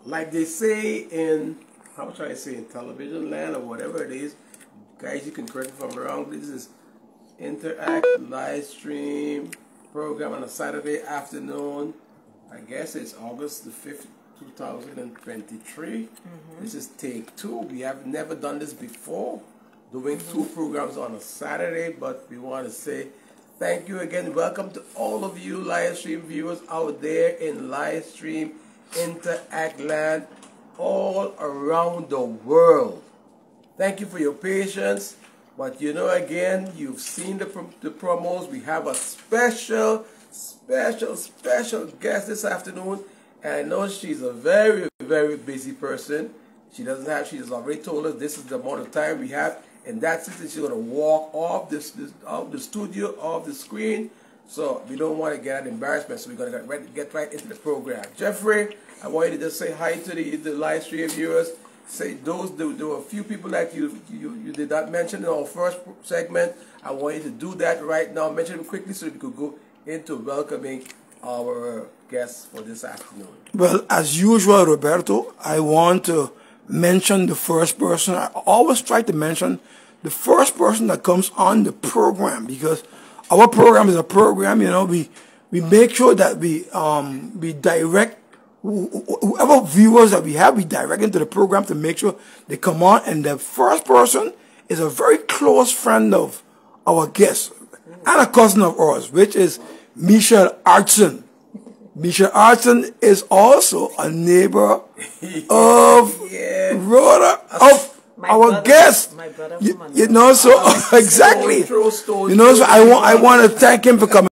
like they say in, how should I say, in television land or whatever it is, guys, you can correct me if I'm wrong. This is Interact live stream program on a Saturday afternoon. I guess it's August the 5th, 2023. This is take 2. We have never done this before, doing 2 programs on a Saturday, but we want to say thank you again. Welcome to all of you live stream viewers out there in live stream Interact land all around the world. Thank you for your patience. But you know, again, you've seen the promos. We have a special guest this afternoon. And I know she's a very, very busy person. She has already told us this is the amount of time we have. And that's it. She's going to walk off the studio, off the screen. So we don't want to get an embarrassment. So we're going to get right into the program. Jeffrey, I want you to just say hi to the live stream viewers. Say there were a few people that you did not mention in our first segment. I want you to do that right now. Mention them quickly so we could go into welcoming our guests for this afternoon. Well, as usual, Roberto, I want to mention the first person. I always try to mention the first person that comes on the program, because our program is a program. You know, we make sure that we direct whoever viewers that we have, we direct into the program to make sure they come on. And the first person is a very close friend of our guest and a cousin of ours, which is Richardson. Richardson is also a neighbor of Rhoda, of our guest. My brother you know, so exactly. You know, so I want to thank him for coming.